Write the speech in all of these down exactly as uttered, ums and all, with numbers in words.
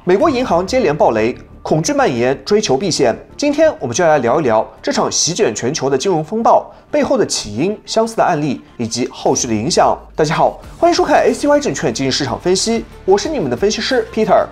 美国银行接连暴雷，恐惧蔓延，追求避险。今天我们就来聊一聊这场席卷全球的金融风暴背后的起因、相似的案例以及后续的影响。大家好，欢迎收看 A C Y 证券经济市场分析，我是你们的分析师 Peter。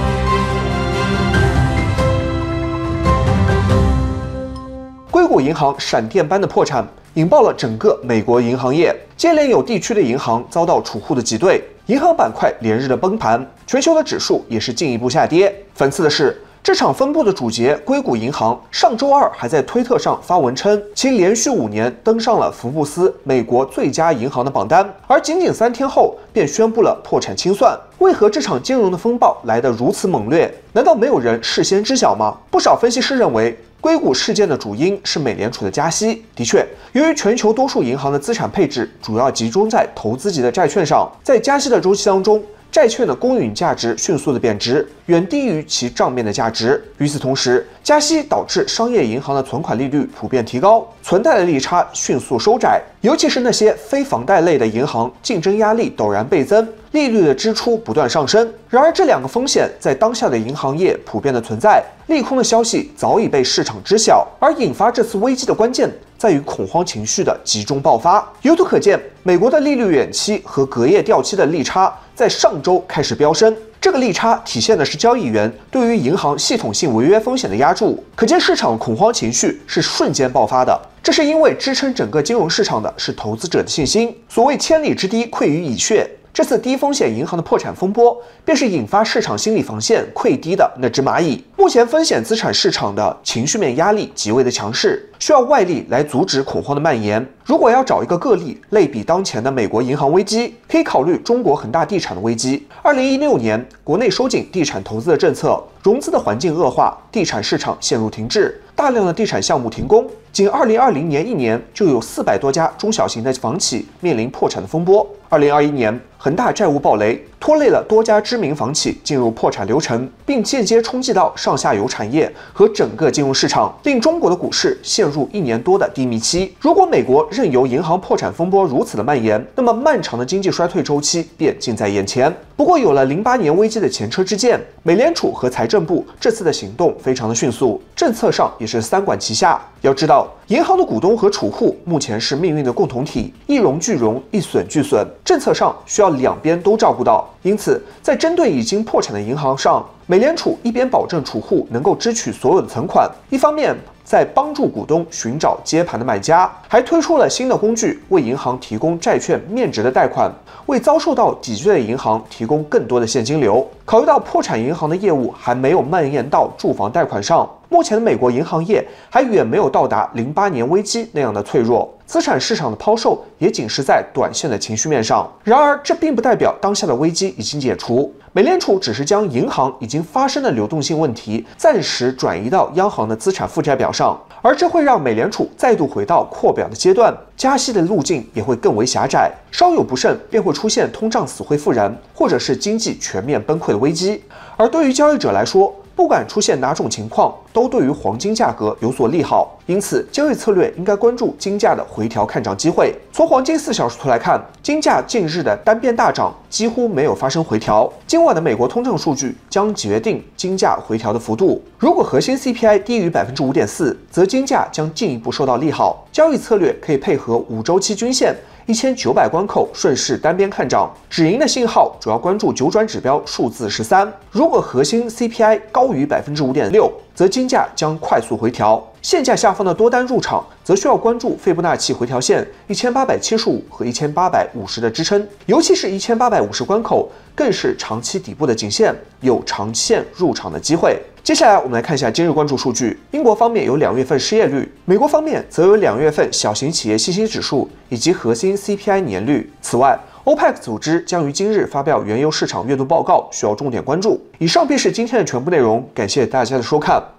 硅谷银行闪电般的破产，引爆了整个美国银行业，接连有地区的银行遭到储户的挤兑，银行板块连日的崩盘，全球的指数也是进一步下跌。讽刺的是，这场风波的主角硅谷银行上周二还在推特上发文称，其连续五年登上了福布斯美国最佳银行的榜单，而仅仅三天后便宣布了破产清算。为何这场金融的风暴来得如此猛烈？难道没有人事先知晓吗？不少分析师认为，硅谷事件的主因是美联储的加息。的确，由于全球多数银行的资产配置主要集中在投资级的债券上，在加息的周期当中，债券的公允价值迅速的贬值，远低于其账面的价值。与此同时，加息导致商业银行的存款利率普遍提高，存贷的利差迅速收窄，尤其是那些非房贷类的银行，竞争压力陡然倍增，利率的支出不断上升。然而，这两个风险在当下的银行业普遍的存在，利空的消息早已被市场知晓，而引发这次危机的关键在于恐慌情绪的集中爆发。由此可见，美国的利率远期和隔夜掉期的利差在上周开始飙升。这个利差体现的是交易员对于银行系统性违约风险的压注，可见市场恐慌情绪是瞬间爆发的。这是因为支撑整个金融市场的是投资者的信心。所谓千里之堤溃于蚁穴，这次低风险银行的破产风波，便是引发市场心理防线溃堤的那只蚂蚁。目前风险资产市场的情绪面压力极为的强势，需要外力来阻止恐慌的蔓延。如果要找一个个例类比当前的美国银行危机，可以考虑中国恒大地产的危机。二零一六年，国内收紧地产投资的政策，融资的环境恶化，地产市场陷入停滞，大量的地产项目停工。仅二零二零年一年，就有四百多家中小型的房企面临破产的风波。二零二一年，恒大债务暴雷，拖累了多家知名房企进入破产流程，并间接冲击到上下游产业和整个金融市场，令中国的股市陷入一年多的低迷期。如果美国任由银行破产风波如此的蔓延，那么漫长的经济衰退周期便近在眼前。不过，有了零八年危机的前车之鉴，美联储和财政部这次的行动非常的迅速，政策上也是三管齐下。要知道，银行的股东和储户目前是命运的共同体，一荣俱荣，一损俱损，政策上需要两边都照顾到。因此，在针对已经破产的银行上，美联储一边保证储户能够支取所有的存款，一方面在帮助股东寻找接盘的买家，还推出了新的工具，为银行提供债券面值的贷款，为遭受到挤兑的银行提供更多的现金流。考虑到破产银行的业务还没有蔓延到住房贷款上，目前的美国银行业还远没有到达零八年危机那样的脆弱，资产市场的抛售也仅是在短线的情绪面上。然而，这并不代表当下的危机已经解除，美联储只是将银行已经发生的流动性问题暂时转移到央行的资产负债表上，而这会让美联储再度回到扩表的阶段，加息的路径也会更为狭窄，稍有不慎便会出现通胀死灰复燃，或者是经济全面崩溃的危机。而对于交易者来说，不管出现哪种情况，都对于黄金价格有所利好，因此交易策略应该关注金价的回调看涨机会。从黄金四小时图来看，金价近日的单边大涨几乎没有发生回调。今晚的美国通胀数据将决定金价回调的幅度。如果核心 C P I 低于 百分之五点四， 则金价将进一步受到利好。交易策略可以配合五周期均线一千九百关口顺势单边看涨，止盈的信号主要关注九转指标数字十三。如果核心 C P I 高于 百分之五点六， 则金价将快速回调。现价下方的多单入场，则需要关注斐波那契回调线一千八百七十五和一千八百五十的支撑，尤其是一千八百五十关口更是长期底部的颈线，有长线入场的机会。接下来我们来看一下今日关注数据。英国方面有两月份失业率，美国方面则有两月份小型企业信心指数以及核心 C P I 年率。此外，欧佩克组织将于今日发表原油市场月度报告，需要重点关注。以上便是今天的全部内容，感谢大家的收看。